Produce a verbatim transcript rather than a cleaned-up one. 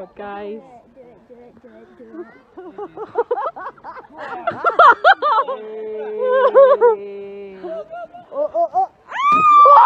god, guys. Do it, do it, do it, do it. Oh, oh, oh.